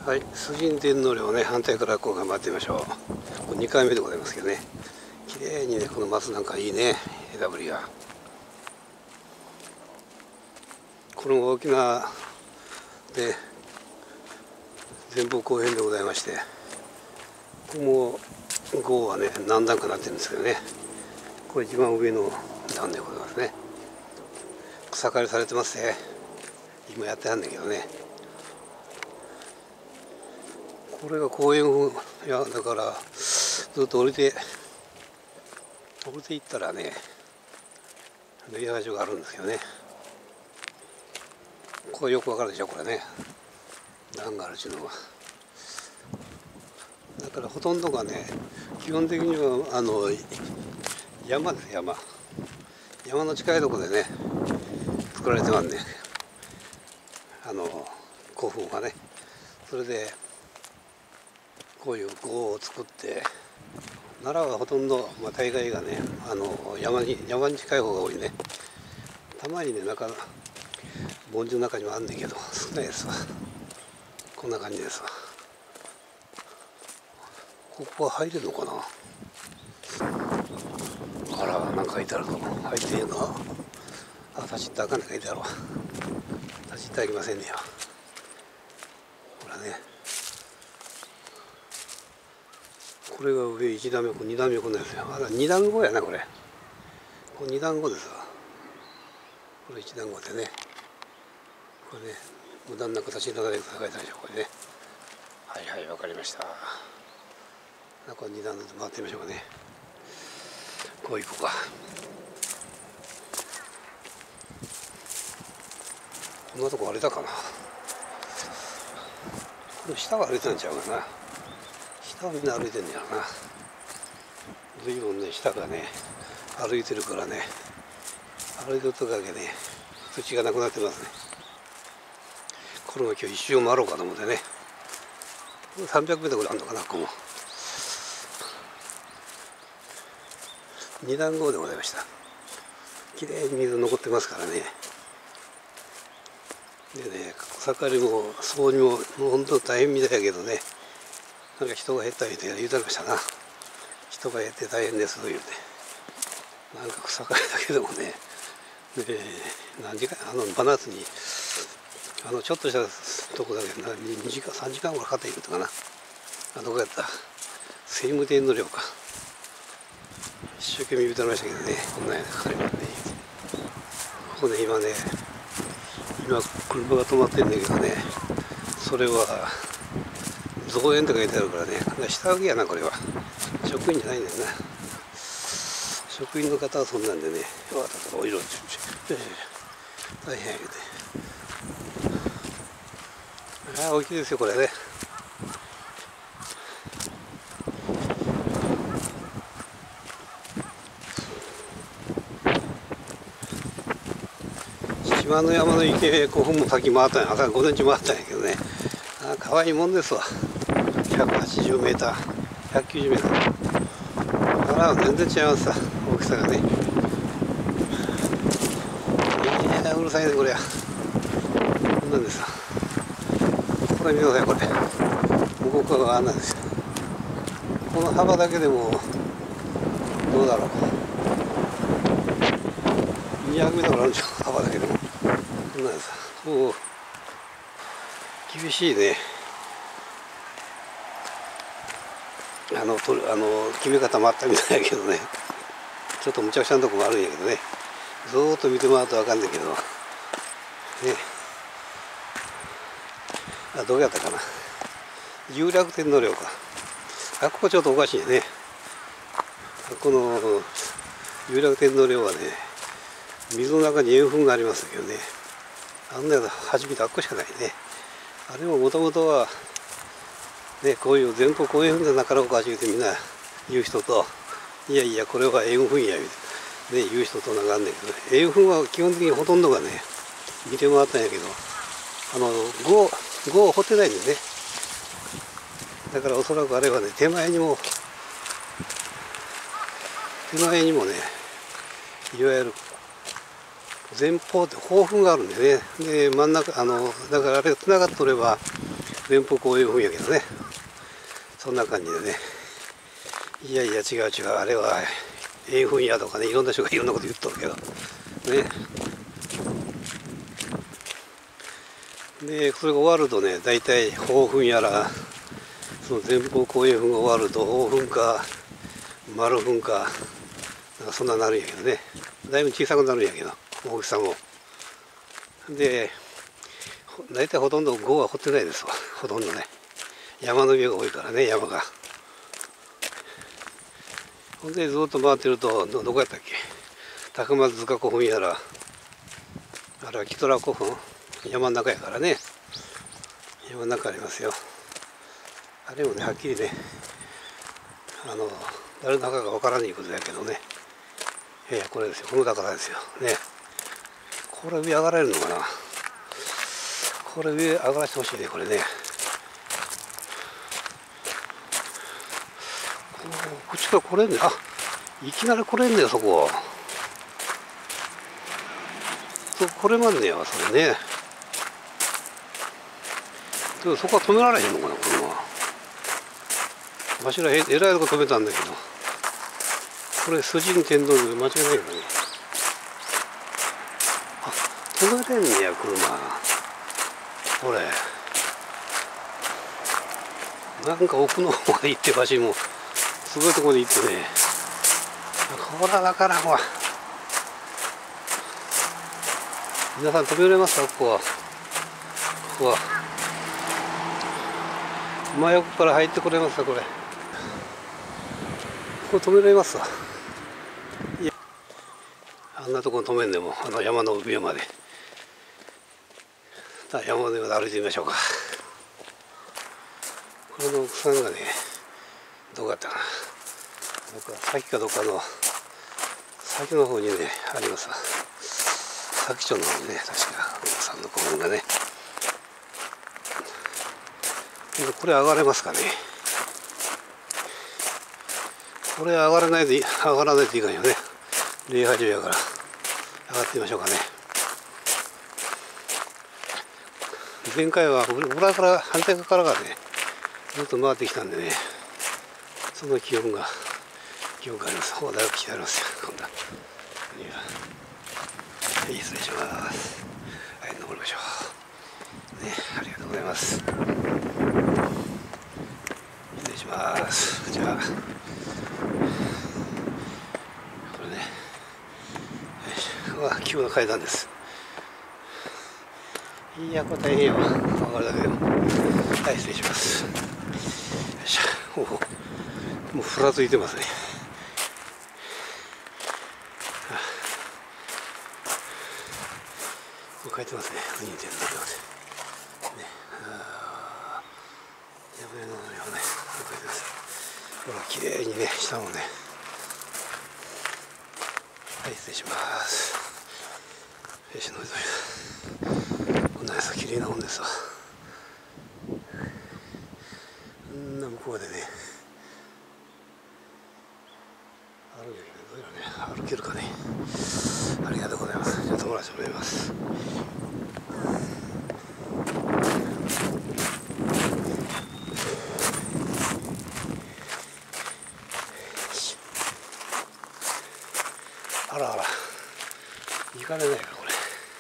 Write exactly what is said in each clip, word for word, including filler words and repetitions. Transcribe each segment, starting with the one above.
はい、崇神天皇陵ね、反対からこう頑張ってみましょう。これにかいめでございますけどね、綺麗にね、この松なんかいいね、枝ぶりが。この大きなで前方後編でございまして、ここも号はね、何段かなってるんですけどね、これ一番上の段でございますね。草刈りされてますね。今やってはんねんけどね。これが公園いやだからずっと降りて降りていったらね、レイヤー場があるんですけどね。これよくわかるでしょ、これね。段があるっていうのは。だからほとんどがね、基本的にはあの山です、山。山の近いところでね、作られてますね。あの古墳がね。それでこういう号を作って、奈良はほとんど、まあ、大概がね、あの山に山に近い方が多いね。たまにね、中盆地の中にもあんねんけど少ないですわ。こんな感じですわ。ここは入れるのかな。あら、なんか書いてあるぞ。入っていいの。あ、立ち入ったらあかんねん書いてあるわ。立ち入ってはいけませんねよ。ほらね、これが上いち段目、これに段目こんなんですよ。あら、に段号やな、これ。これに段号ですわ。これいち段号でね。これね、無駄なく立ち入らないでくださいでしょ、これね。はいはい、わかりました。これに段で回ってみましょうかね。こう行こうか。こんなとこ歩いたかな。この下は歩いてんちゃうかな。下はみんな歩いてんねやろな。随分ね、下がね、歩いてるからね、歩いてるとかけね、土がなくなってますね。これも今日一周回ろうかと思ってね。さんびゃくメートルぐらいあるのかな、ここも。に段号でございました。きれいに水残ってますからね。でね、草刈りも掃除ももう本当大変みたいやけどね、なんか人が減ったみたいな言うてましたな。人が減って大変ですと言うて、なんか草刈りだけでもね、で何時間、あの真夏にあのちょっとしたとこだけどにじかんさんじかんぐらいかかっているとかな。あ、どこやった、聖武天皇陵か。一生懸命言うてましたけどね、こんなやかかりますね。ここで今ね、今車が止まってんだけどね、それは造園って書いてあるからね、下請けやな、これは。職員じゃないんだよな。職員の方はそんなんでね、わたたお色大変やけど。ああ、大きいですよ、これね。島の山の池、ごふんも先回ったんや、朝午前中回ったんやけどね、ああ、可愛いもんですわ。ひゃくはちじゅうメーター、ひゃくきゅうじゅうメーター。あら、全然違いますさ、大きさがね。いや、うるさいね、これや。こんなんですわ。これ見てください、これ。向こう側があんなんですよ。この幅だけでも、どうだろう。にひゃくメートルあるんでしょ、幅だけでも。こんなんですわ。おお。厳しいね。あの、とあの決め方もあったみたいやけどね。ちょっとむちゃくちゃなとこもあるんやけどね。ずーっと見てもらうと分かんないけど。ね。あ、どうやったかな。有楽天皇陵か。あ、ここちょっとおかしいね。この有楽天皇陵はね、水の中に円墳がありますけどね。あんなやつ初めてあっこしかないね。あれももともとは、ね、こういう全国公園でなかろうかってみんな言う人と、いやいや、これは円墳や、ね、言う人となんかあんねんけど、円墳は基本的にほとんどがね、見てもらったんやけど、あの、碁、碁を掘ってないんでね。だからおそらくあれはね、手前にも、手前にもね、いわゆる前方って宝墳があるんでね。で、真ん中、あの、だからあれが繋がっとれば、 前方後円墳やけどね、そんな感じでね。いやいや違う違う、あれは円墳やとかね、いろんな人がいろんなこと言っとるけどね。でそれが終わるとね、大体鳳墳やらその前方後円墳が終わると鳳墳か丸墳かなんかそんななるんやけどね、だいぶ小さくなるんやけど大きさも。で大体ほとんど碁は掘ってないですわ、ほとんどね。山の上が多いからね、山が。ほんでずっと回ってると ど, どこやったっけ、高松塚古墳やら、あれはキトラ古墳、山の中やからね、山の中ありますよ。あれもねはっきりね、あの誰の墓かわからないことやけどね。いやこれですよ、この宝ですよね。これ上上がられるのかな、これ上上がらせてほしいね、これね。こっちから来れんね、あ、いきなり来れんねよ、そこ。そこ来れまんねや、それね。でもそこは止められへんのかな、車。わしらええらいとこ止めたんだけど、これ筋に天道で間違いないよね。あ、止めれんねや、車。これ。なんか奥の方まで行って、わしもすごいところで行ってね、これはわからんわ。皆さん止めれますか、ここは。ここは。真横から入ってこれますか、これ。ここ止められますわ。いや、あんなところに止めんでも、あの山の上まで。さあ、山の上まで歩いてみましょうか。これの奥さんがね、どこだったかな。僕は先かどっかの先の方にねありますわ。先町の方にね、確か奥さんの古墳がね。これ上がれますかね。これ上がらないで上がらないといかんよね。礼拝所やから上がってみましょうかね。前回は裏から反対側からがねずっと回ってきたんでね、その記憶が記憶があります。ほうだいぶ来てありますよ、今度は。はい、失礼します。はい、登りましょう。ね、ありがとうございます。失礼します。じゃあ、これね、ここは急な階段です。いや、これ大変やわ。上がるだけでも。はい、失礼します。よいしょ。おお、もうふらついてますね。書いてますね。にてんななで。ね、ああ、やばいなのよね。書いてます。ほら、綺麗にね、下もね。はい、失礼します。よし、のりどり。こんなやつ綺麗なもんですわ。んな向こうでね。歩けるけど、どうやらね、歩けるかね。ありがとうございます。じゃあ、友達もらいます。あらあら、行かれないか、これ。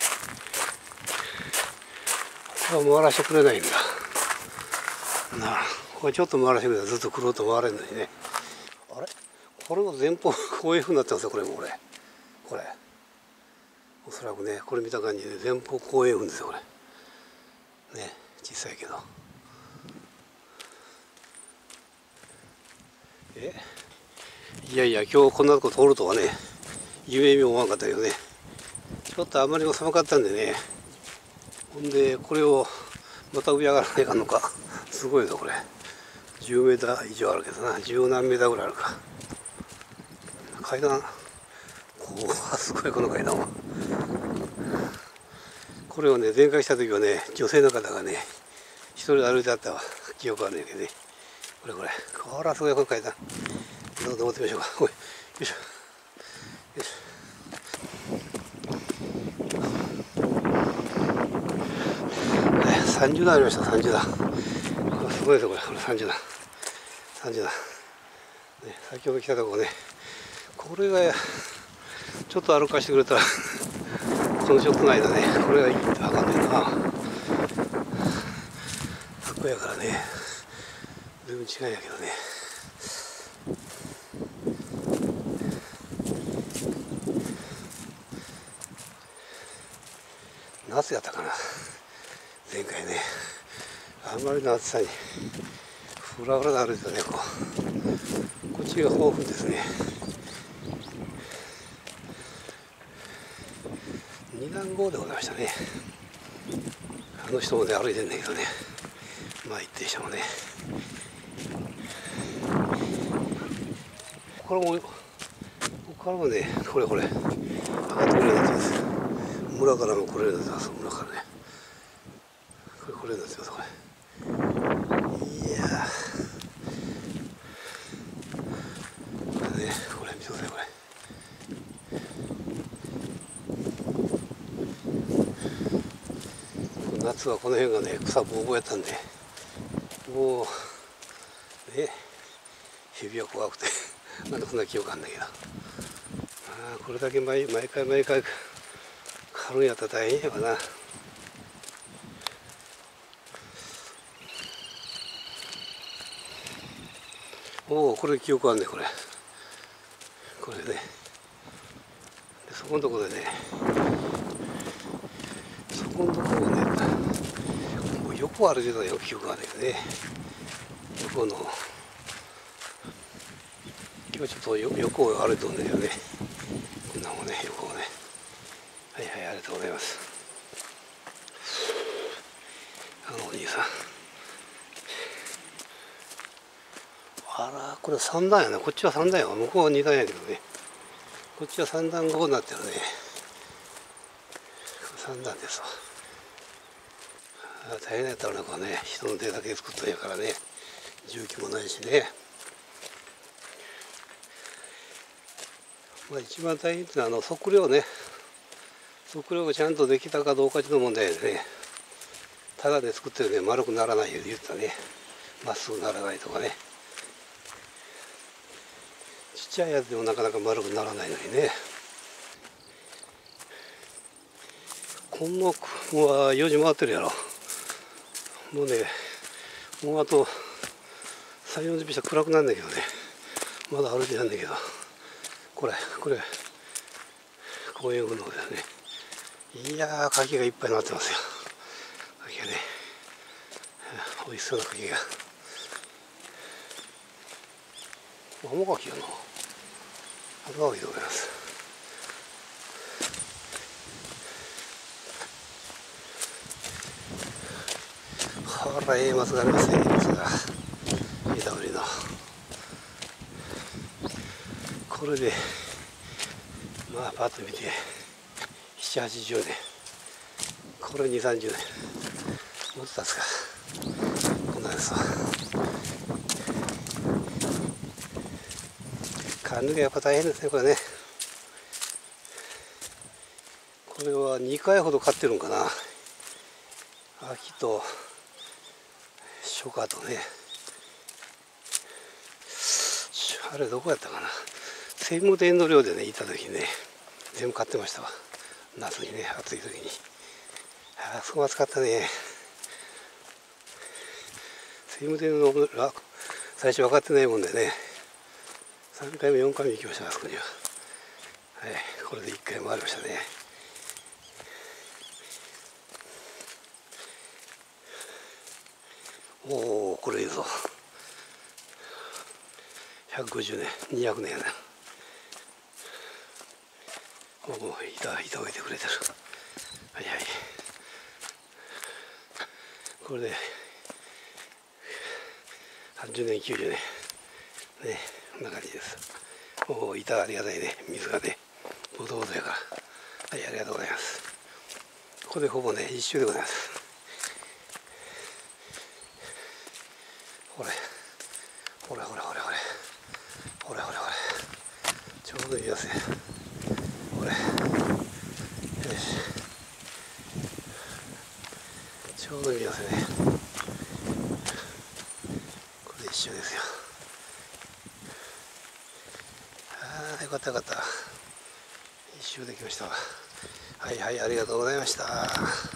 ここは回らせてくれないんだ。なあ、これちょっと回らせてくれたらずっと来ろうと回れるのにね。あれこれも前方こういうふうになってますよ、これもこれ。これ。おそらくね、これ見た感じで前方後円墳ですよ、これ。ね、小さいけど。えいやいや、今日こんなとこ通るとはね、夢にも思わなかったけどね。ちょっとあまりにも寒かったんでね。ほんで、これをまた上上がらないかんのか。すごいぞ、これ。じゅうメーター以上あるけどな。じゅう何メーターぐらいあるか。階段、こう、すごいこの階段は。これをね、前回した時はね、女性の方がね、一人で歩いてあった記憶あるんやけどね。これこれ。これはすごいこの階段。どうぞ登ってみましょうか。おい、よいしょ。よいしょ。 さんじゅうだんありました。さんじゅうだん。これすごいですよ、これ。これさんじゅうだん。さんじゅうだん。ね、先ほど来たとこね、これがちょっと歩かしてくれたらこのちょっとの間ね、これがいいってわかんないな。ここやからね、全然違うんやけどね。夏やったかな、前回ね。あんまりの暑さにふらふらで歩いてたね。こうこっちが豊富ですね。にだんごうでございましたね。あの人もね歩いてんだけどね、まあ一定者もね、これもここからもね、これこれ上がってくれるようになってます。村からも来れるようになってます。村からね、これ来れるようになってます。これいやー、これね、これ見てください。これ夏はこの辺がね草ぼうぼうやったんで、もうね日々は怖くてなんかそんな記憶あるんだけど、あこれだけ毎毎回毎回刈るんやったら大変やわな。おお、これ記憶あんね、これこれね。でそこのところでね、そこのところね、もう横歩いてたよ、記憶があるよね。横の今ちょっと横を歩いてるんだけどね、こんなもんね、横をね。はいはい、ありがとうございます。あのお兄さん、あら、これさんだんやな。こっちはさんだんやわ。向こうはにだんやけどね、こっちはさんだんごになってるね。さんだんですわ。大変やったらなんかね、人の手だけで作ったんやからね、重機もないしね。まあ一番大変っていうのはあの測量ね、測量がちゃんとできたかどうかっていう問題でね、ただで作ってるね、丸くならないように言ったね、まっすぐならないとかね、ちっちゃいやつでもなかなか丸くならないのにね。この雲はよじ回ってるやろ。もうね、もうあとさんじゅうよんじゅっぷんしたら暗くなるんだけどね、まだ歩いてないんだけど、これこれ公園運動だよね。いやー、柿がいっぱいなってますよ。柿がね、美味しそうな柿が。甘柿やな。甘柿でございます。ほら、ええ松がありますね、松が。枝ぶりの。これで、まあ、パッと見て、ななじゅう、はちじゅうねん。これに、さんじゅうねん。もっと経つか。こんなんですわ。刈るのがやっぱ大変ですね、これね。これはにかいほど刈ってるんかな。秋と初夏とね。あれどこやったかな。鮮魚店の漁でね、いた時にね、全部買ってましたわ。夏にね、暑い時に。あそこ暑かったね。鮮魚店の最初分かってないもんでね、さんかいめよんかいめ行きました、あそこには。はい、これでいっかい回りましたね。おお、これいいぞ。ひゃくごじゅうねん、にひゃくねんやな。おお、板板置いてくれてる。はいはい。これではちじゅうねん、きゅうじゅうねんね、こんな感じです。おお、板ありがたいね。水がね、ボトボトやから。はい、ありがとうございます。ここでほぼね、一周でございます。ほれほれほれほれほれほれほれほれ、ちょうどいいやつね。ほれ、よし、ちちょうど見えますね。これ一緒ですよ。ああ、よかったよかった。一周できましたわ。はいはい、ありがとうございました。